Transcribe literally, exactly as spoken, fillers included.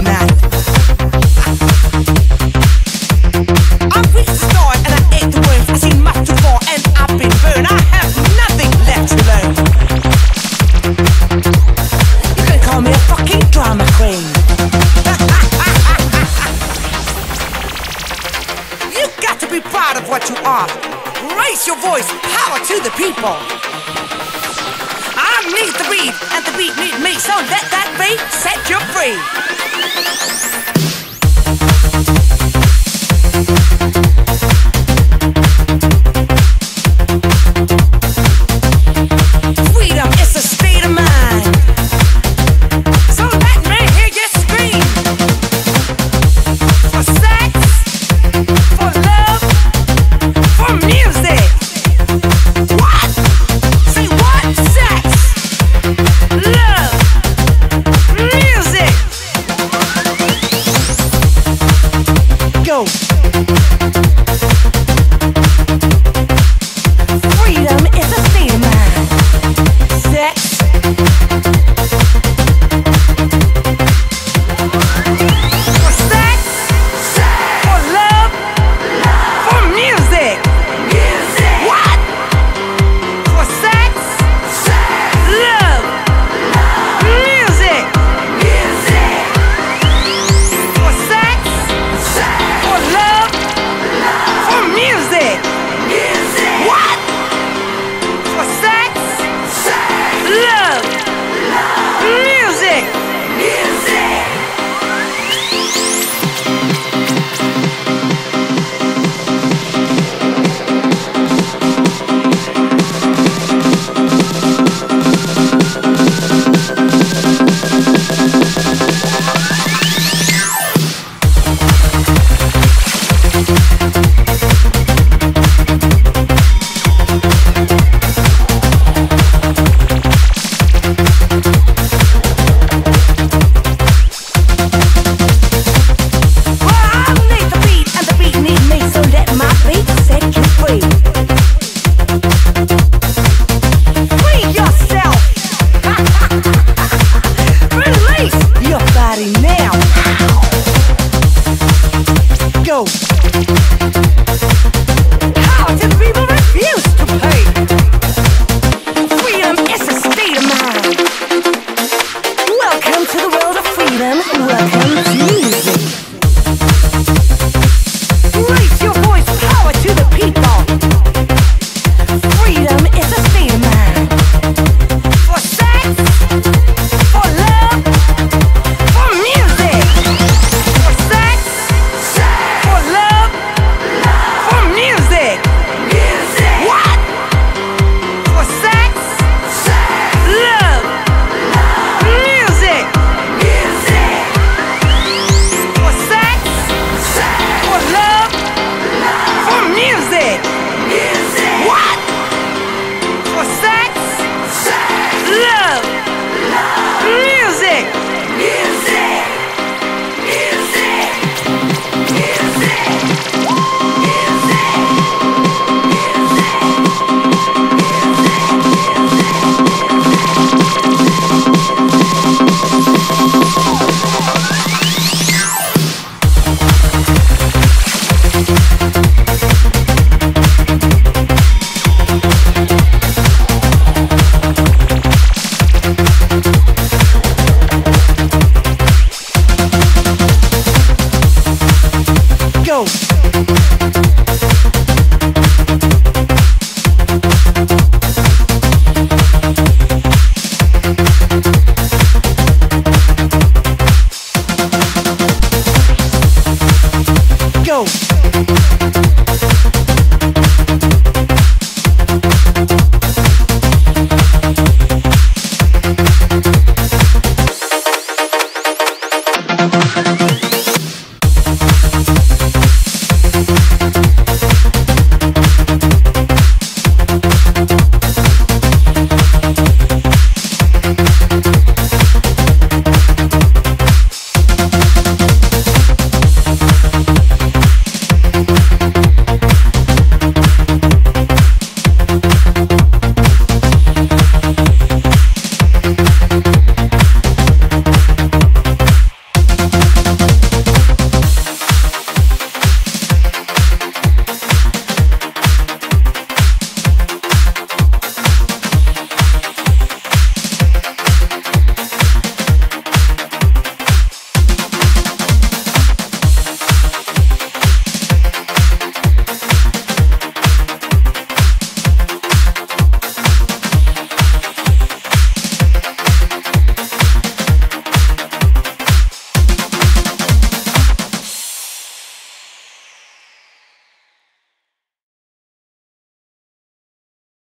tonight. I've reached the start and I ate the words. I've seen much too far and I've been burned. I have nothing left to learn. You can call me a fucking drama queen. You got to be proud of what you are. Raise your voice, power to the people. I need the beat, and the beat need me, so let that beat set you free. Freedom is a state of mind, so let me hear you scream. For sex, for love, for music. What? Say what? Sex, love, music. Go. Freedom is a state of mind. Sex. For sex, for love, for music. What? For sex, love, music. For sex, for love, for music. What? For sex, love, music. Well, I need the beat and the beat need me, so let my beat set you free. Free yourself. Release your body now. Go. How do people refuse to pay? Freedom is a state of mind. Welcome to the world of freedom. Welcome to music. Raise your voice, power to the people. Freedom is a state of mind. For sex, for love, for music. For sex, for love, for music. What? For sex, love, music. For sex, for love, for music. What? For sex, love, music. Go.